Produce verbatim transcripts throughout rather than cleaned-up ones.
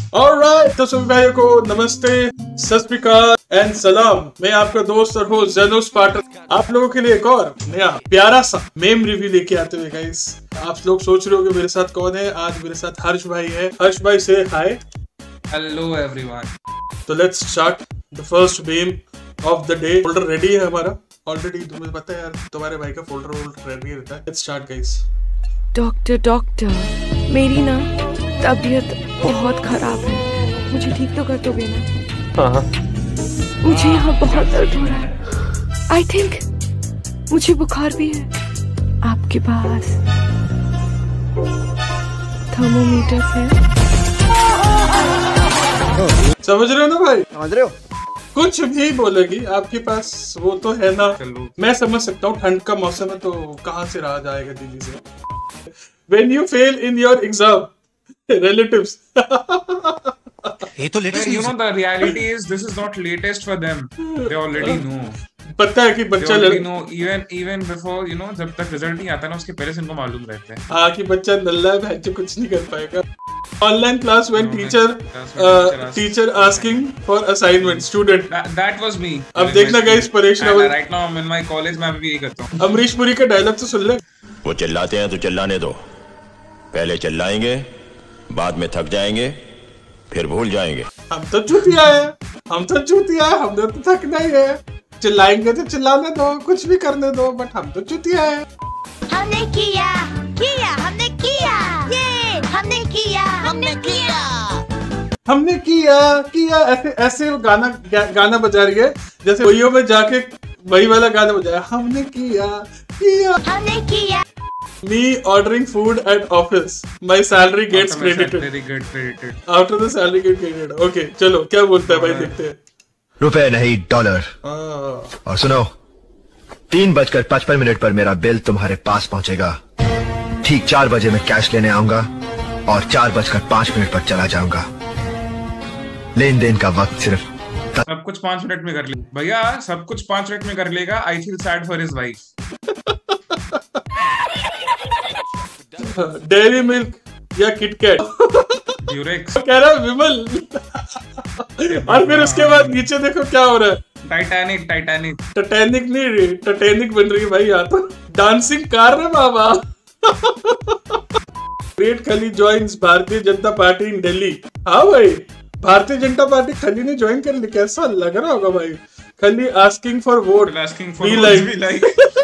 Alright, तो सभी भाइयों को नमस्ते, सत श्री अकाल एंड सलाम। मैं आपका दोस्त और होस्ट जेनोस पाठक आप लोगों के लिए एक और नया प्यारा सा मेम रिव्यू लेके आते हुए गाइस। आप लोग सोच रहे हो कि मेरे साथ कौन है। आज मेरे साथ हर्ष भाई है। हर्ष भाई से हाय। Hello everyone. तो let's start the first meme of the day. Folder ready है हमारा ऑलरेडी। तुम्हें पता है यार, तुम्हारे भाई का फोल्डर वोल्डर रेडी रहता है। Let's start guys. Doctor doctor मेरी ना तबीयत बहुत खराब है, मुझे ठीक तो कर दोगे ना? हाँ। मुझे यहाँ बहुत दर्द हो रहा है। आई थिंक मुझे बुखार भी है। आपके पास थर्मोमीटर है? समझ रहे हो ना भाई? समझ रहे हो? कुछ भी बोलेगी आपके पास वो तो है ना। मैं समझ सकता हूँ, ठंड का मौसम है तो कहाँ से रहा जाएगा दिल्ली से। When you fail in your exam, relatives. ये तो latest You know the reality is this is not latest for them. They already know. पता है कि They बच्चा already लड़... know even even before you know जब तक रिजल्ट नहीं आता ना उसके पहले से इनको मालूम रहता है। हाँ कि बच्चा नल्ला है, बच्चा कुछ नहीं कर पाएगा। Online class when teacher teacher asking for assignment student. That was me. अब देखना guys Paresh Rawal. Right now I'm in my college में भी यही करता हूँ। अमरीश पुरी का डायलॉग तो सुन ले। वो चिल्लाते हैं तो चिल्लाने दो। पहले चिल्लाएंगे, बाद में थक जाएंगे, फिर भूल जाएंगे। हम तो चूतिया है, हम तो चूतिया है, हमने तो थकना ही है। चिल्लाएंगे तो चिल्लाने दो, कुछ भी करने दो, बट हम तो चूतिया है। हमने किया किया हमने किया ये हमने किया हमने किया हमने किया किया ऐसे ऐसे गाना गाना बजा रही है जैसे वहीयों में जाके वही वाला गाना बजाया। हमने किया किया हमने किया। Me ordering food at office. My salary gets credited. Very good credited. After the salary gets credited. Okay, चलो क्या बोलता है भाई, देखते हैं। रुपए नहीं डॉलर। हाँ। और सुनो, तीन बजकर पचपन मिनट पर मेरा बिल तुम्हारे पास पहुंचेगा। ठीक चार बजे मैं कैश लेने आऊंगा और चार बजकर पांच मिनट पर चला जाऊंगा। लेन देन का वक्त सिर्फ सब कुछ पांच मिनट में कर ले भैया, सब कुछ पांच मिनट में कर लेगा। I feel sad for his wife. Dairy Milk या किटकैट। ड्यूरेक्स कह रहा है विमल। और फिर उसके बाद नीचे देखो क्या हो रहा है। टाइटैनिक टाइटैनिक टाइटैनिक नहीं, टाइटैनिक बन रही है भाई यहाँ तो। डांसिंग कार है बाबा। ग्रेट खली ज्वाइंस भारतीय जनता पार्टी इन दिल्ली। हाँ भाई, भारतीय जनता पार्टी खली ने ज्वाइन कर ली। कैसा लग रहा होगा भाई। Khali asking for vote, asking for be like like.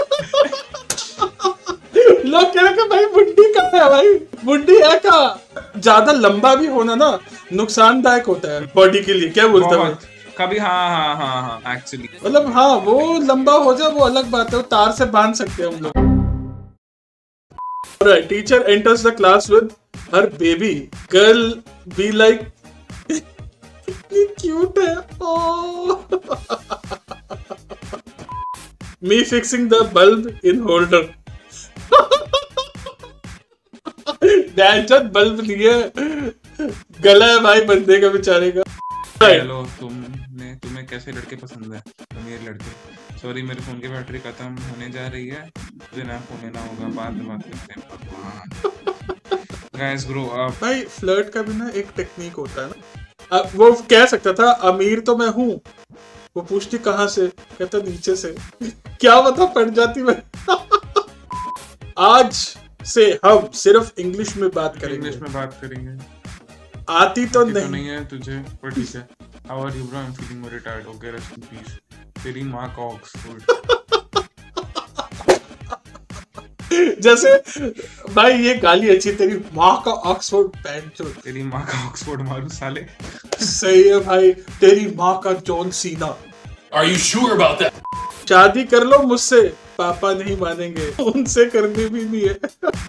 लोग कह रहे हैं भाई बुड्ढी का है, भाई बुड्ढी है का। ज्यादा लंबा भी होना ना नुकसानदायक होता है बॉडी के लिए। क्या बोलता है कभी? हाँ हाँ हाँ हाँ एक्चुअली मतलब हाँ, वो लंबा हो जाए वो अलग बात है, वो तार से बांध सकते हैं हम लोग। Alright, teacher enters the class with her baby girl. Be like, कितनी cute है। Oh. Me fixing the bulb in holder. डैंचर बल्ब नहीं है, गला है भाई बंदे का बेचारे का। हेलो, तुमने तुम्हें कैसे लड़के पसंद है? मेरे लड़के। सॉरी मेरे फोन की बैटरी खत्म होने जा रही है, बिना फोन लेना होगा, बाद में बात करते हैं। Guys grow up. भाई फ्लर्ट का भी ना एक टेक्निक होता है ना। अब वो कह सकता था अमीर तो मैं हूँ, वो पूछती कहाँ से, कहता नीचे से। क्या पता पड़ जाती मैं। आज से हम सिर्फ इंग्लिश में बात करेंगे। इंग्लिश में बात करेंगे। आती तो आती नहीं, तो नहीं है तुझे, पर ठीक है। How are you bro? I'm feeling very tired. Okay, rest in peace. तेरी माँ का ऑक्सफोर्ड। जैसे भाई ये गाली अच्छी, तेरी माँ का ऑक्सफोर्ड पैंट। तेरी माँ का ऑक्सफोर्ड मारू साले। सही है भाई, तेरी माँ का John Cena. Are you sure about that? शादी कर लो मुझसे, पापा नहीं मानेंगे, उनसे करनी भी नहीं है।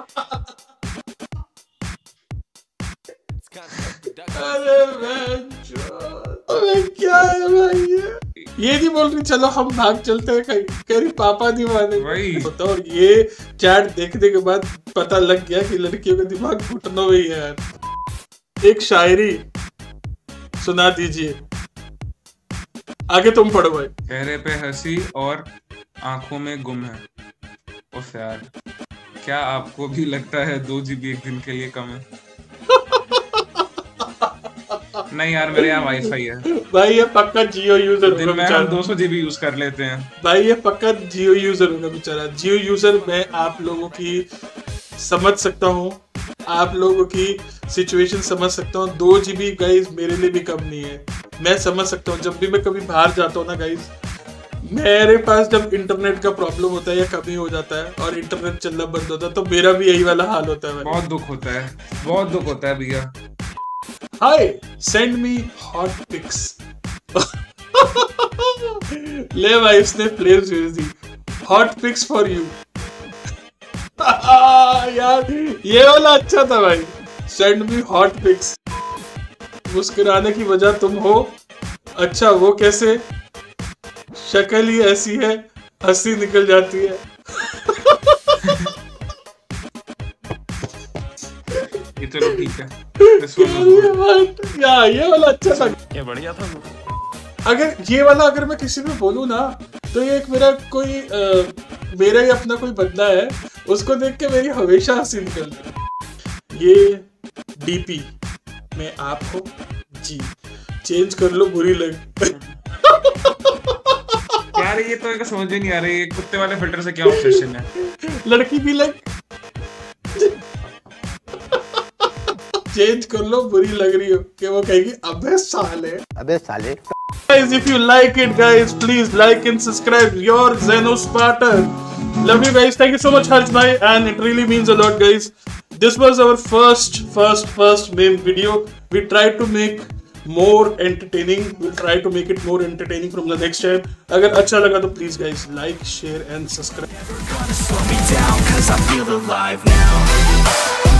अरे अरे क्या है भाई ये ये नहीं बोल रही चलो हम भाग चलते हैं कहीं, कह रही पापा नहीं मानेंगे। तो और ये चैट देखने के बाद पता लग गया कि लड़कियों का दिमाग घुटनों में ही है यार। एक शायरी सुना दीजिए, आगे तुम पढ़ो भाई। चेहरे पे हंसी और आंखों में गुम है। उफ यार, क्या आपको भी लगता है दो जीबी एक दिन के लिए कम है? नहीं यार मेरे यहाँ वाईफाई है भाई ये पक्का जियो यूजर दिन में हम दो सौ जीबी यूज कर लेते हैं भाई ये पक्का जियो यूजर होगा बेचारा। जियो यूजर मैं आप लोगों की समझ सकता हूँ, आप लोगों की सिचुएशन समझ सकता हूँ। दो जीबी गाइस मेरे लिए भी कम नहीं है, मैं समझ सकता हूँ। जब भी मैं कभी बाहर जाता हूँ ना गाइस, मेरे पास जब इंटरनेट का प्रॉब्लम होता है या कमी हो जाता है और इंटरनेट चलना बंद होता है तो मेरा भी यही वाला हाल होता है। बहुत दुख होता है, बहुत दुख होता है भैया। Hi, send me hot pics. ले भाई इसने प्लेस भेज दी, हॉट पिक्स फॉर यू। यार ये वाला अच्छा था भाई, सेंड मी हॉट पिक्स। मुस्कुराने की वजह तुम हो, अच्छा वो कैसे, शक्ल ही ऐसी है हंसी निकल जाती है। ये चलो ठीक है, या ये वाला अच्छा था, ये बढ़िया था। अगर ये वाला अगर मैं किसी में बोलूँ ना तो ये एक मेरा कोई आ, मेरा ही अपना कोई बंदा है, उसको देख के मेरी हमेशा हंसी निकलती है। ये डीपी में आप हो जी, चेंज कर लो बुरी लग। यार ये तो समझ ही नहीं आ रही, कुत्ते वाले फिल्टर से क्या ऑब्सेशन है। लड़की भी लग, चेंज कर लो बुरी लग रही हो कि वो कहेगी अबे साले, अबे साले। Guys, if you like it, guys, please like and subscribe. Your Xenosparter. Love you guys. Thank you so much, Harsh bhai, and it really means a lot, guys. This was our first, first, first main video. We tried to make more entertaining. We'll try to make it more entertaining from the next time. अगर अच्छा लगा तो please, guys, like, share and subscribe. Never gonna slow me down 'cause I feel alive now.